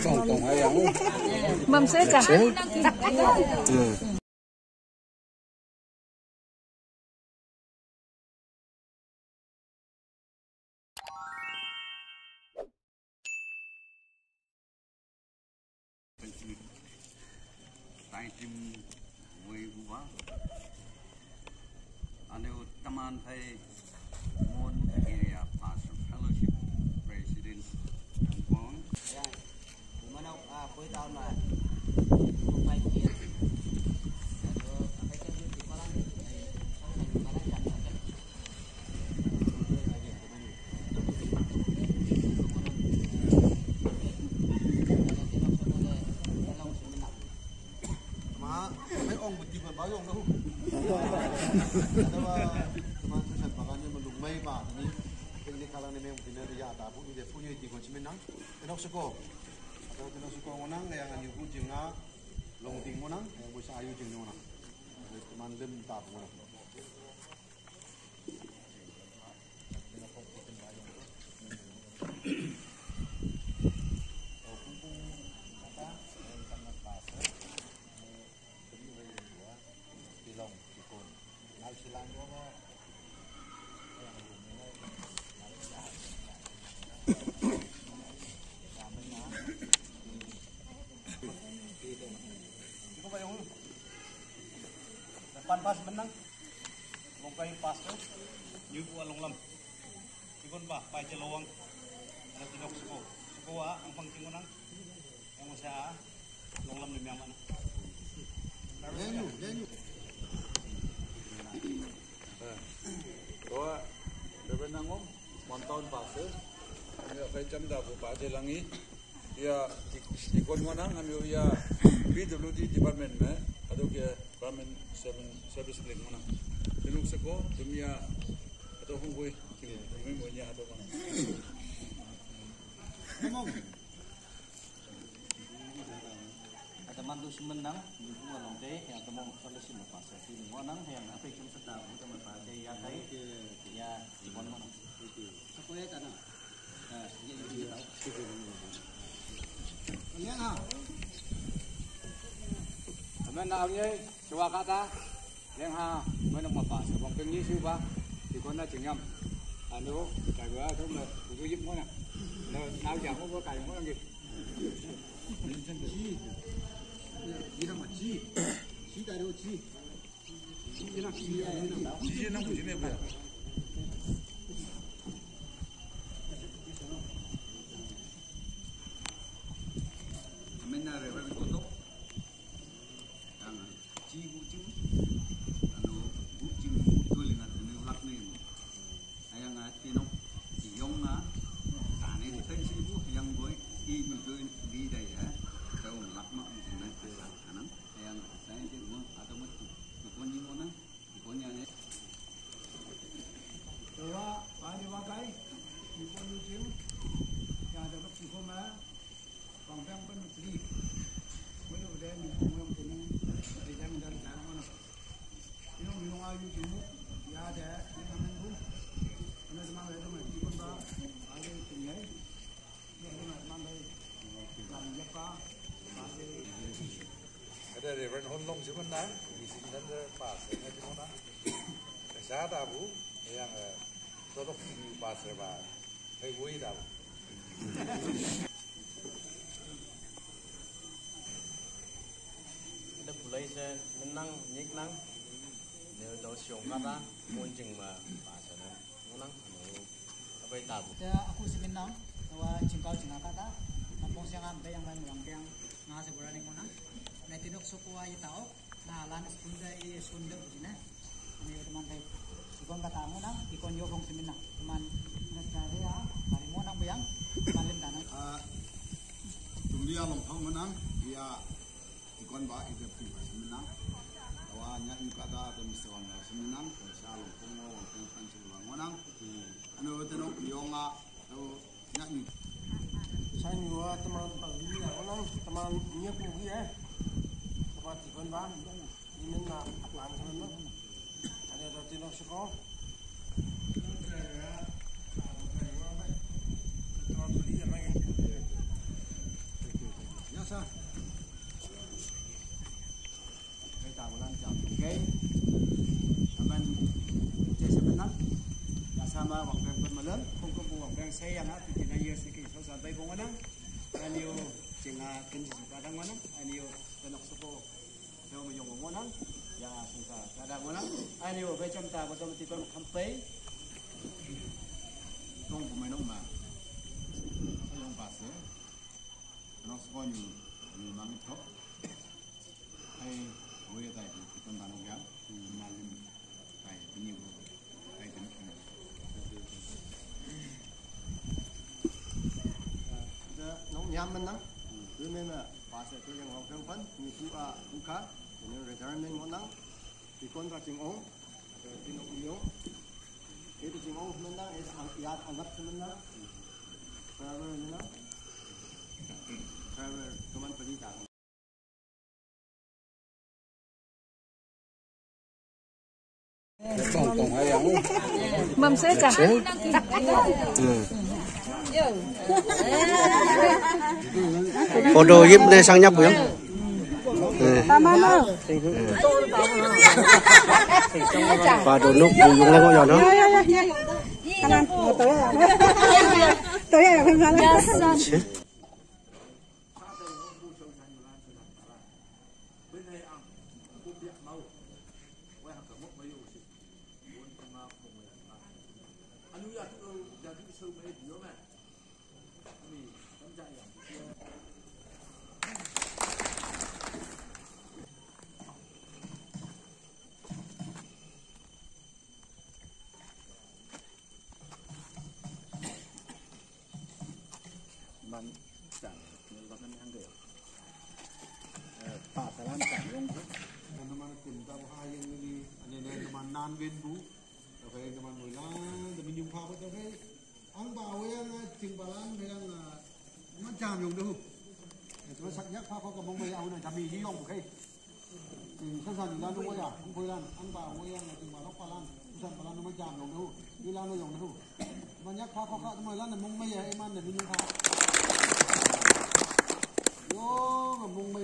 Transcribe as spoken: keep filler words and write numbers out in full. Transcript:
tổng tổng hay không? Mầm sữa cả. Anu teman saya Mon area pastor fellowship president Mon. Ya, mana ah kau tahu lah. Sampai dia. Kalau apa yang dia di malam ni, malam jam berapa? Ma, may ong buti ba bayong dah. Ada teman saya bagannya melumai ba ni. Ini kalau ni memang benar dia ada pun dia punya di kunci menang. Kenok suko. Atau kenok suko menang yang anu pun jenga long ting menang, yang bisa ayu jenga menang. Teman lem tak menang. Depan pas menang, longkai pas tu, nyubu along lam. Ikon bah, pai celawang, ada tinok suko, suko ah, ang pangting menang, yang masa long lam demi aman. Jangan, jangan. Doa, depan nangom, montau pas tu, kami akan canda buka jelangi, ya ikon mana, kami ya B W D department me, ada ke Ramen seven service link mana, tinok suko, dunia atau hungui, kami punya ada mana. Ngomong. Ada mandu semenang, nyubu along teh, yang temu solusi lepas. Jadi menang yang apa yang sedang untuk membaca yang tadi, ya di mana mana. Sekolah tanah. Ah, dia juga tahu. Lihat ah. Teman nak ni, cuba kata, yang ha, mana apa? Sebab kenyi siapa, di mana jenggam, anu, cakap tu nak, tu jip mana, nak nak jangan apa kaya mana lagi. Ji. Ji nama ji. Ji dah ada ji. Ji nak ji. Ji nak buat ni apa? Mana rewel kotok, yang ji bucing, anu bucing betul dengan anu ulak ni, ayang tinok, tiong ah, tane di tadi sini bu, yang boy, i betul di daya, tahu ulak mak mungkin nak pesan, anak, ayang saya ni mau atau mau tukon ni mana, tukonnya ni. Doa, pani wakai, ikon lucim, yang ada ikon mah, bangpang pun beli. Mana ada ni orang punya, dia minta cara mana. Ini minum ayu cuma, ya ada, ni mana tu, mana semua ada mana ikon bah, ada tinggal, ni ada mana mana, mana apa, ada. Ada reverend Honlong cuman dah, di sini ada pas, ada cuma dah. Saya tahu yang sodok di pas serba, hey gue tahu. Ada pulai saya menang, nyik nang. Nếu đó siung kata, muncing mah bahasa na, menang, apa yang tahu? Saya aku seminang, bahwa cingkau cingkau kata, kampung siang ampe yang main melampang nggak sebulan yang mana, nanti dok suku aja tahu, nah lan sunda i sunda begini, ini teman saya, ikon kata kamu nang, ikon jokong seminang, teman saya ya, hari mau nang bayang, malam tanah. Ah, dunia lompang menang, dia ikon bah itu pribadi menang. Awalnya ini kata atau mesti orang seminang, kalau lompang lompang kan sebulan menang. Anu tenok bionga, anu nyanyi. Saya ni wah teman pagi ya, orang teman nyek mungkin ya, tempat ikon bah, ini nak langsung nak, ada roti nak sekolah. sa. Cái tàu của Lan chọn cái amen chơi xem bên nắng đã sama bằng vàng bên mà lớn Không có buồn đang xây ăn á thì nay giờ sẽ kỹ số sản bay bông anh anh yêu chừng à kinh dị cả đang anh anh yêu bên học số theo mà dùng của anh ya sinh ra cả đang anh anh yêu về trong ta của tôi thì con không phế công của mày nó mà nó dùng bát thế nó sẽ có nhiều nhiều mắm thóc hay với cái này thì con bán ông béo thì mà lên này cái nhiều cái cái nó nhám mình nắng cứ nên là bà sẽ tôiยังhọc trong phân như chú à chú khác nên retirement ngon nắng thì con ra trường ống rồi thì nó cũng yếu cái thì trường ống mình nắng es ang yat angat mình nắng travel mình nắng travel teman pergi kan Mầm sữa cả. Photo giúp đây sang nhấp không? Và đồ nút dùng lên có giòn đó. Tới đây là không phải là. man chẳng nó vẫn ăn được Pak salam chẳng luôn chứ nó mà cùng tao hai yang đi anh này nó mà nan viên bú rồi phải nó mà ngồi lá rồi mình dùng phao với tao đấy ăn bảo với anh chừng bảo anh với anh là nó chạm dùng đâu nó sắc nhắc phao có cái bông mây áo này chạm bị đi không cái thì sẵn sàng là đúng không ạ không phải là ăn bảo với anh là chừng bảo nó qua lan sẵn bảo nó mới chạm dùng đâu đi lan nó dùng đâu mà nhắc phao có cái mà lan là bông mây em ăn để mình dùng phao โอ้กับมุง